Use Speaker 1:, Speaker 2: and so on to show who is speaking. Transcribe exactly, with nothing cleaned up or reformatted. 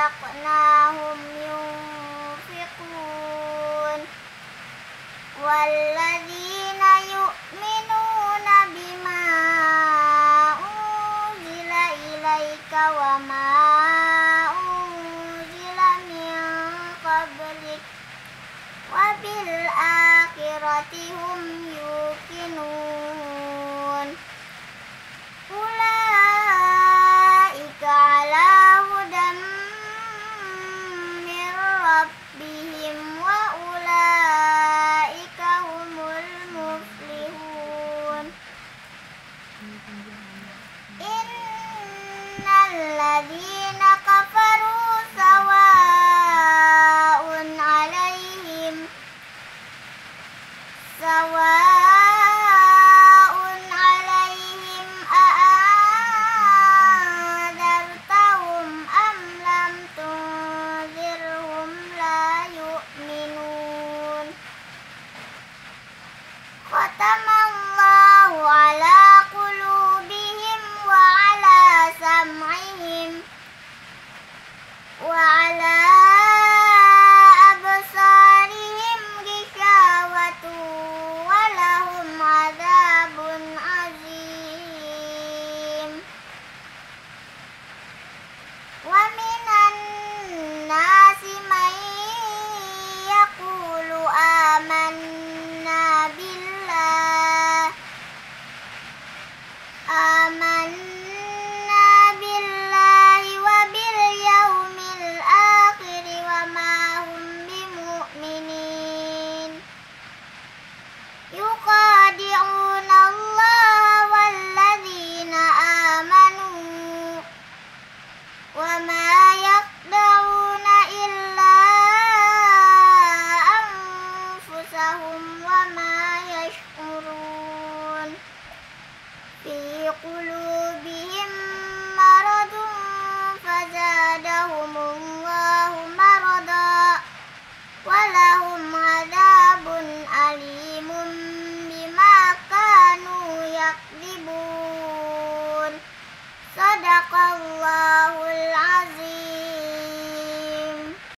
Speaker 1: رزقناهم ينفقون والذين يؤمنون بما أنزل إليك وما أنزل من قبلك وبالآخرة هم يوقنون أولئك على هدى من ربهم وأولئك هم المفلحون إن الذين كفروا سواء عليهم سواء عليهم أأنذرتهم أم لم تنذرهم لا يؤمنون ختم الله على قلوبهم وعلى سمعهم وعلى أبصارهم غشاوة ولهم عذاب عظيم ومن الناس من يقول آمنا بالله آمنا بالله وباليوم الآخر وما هم بمؤمنين يخادعون الله والذين آمنوا وما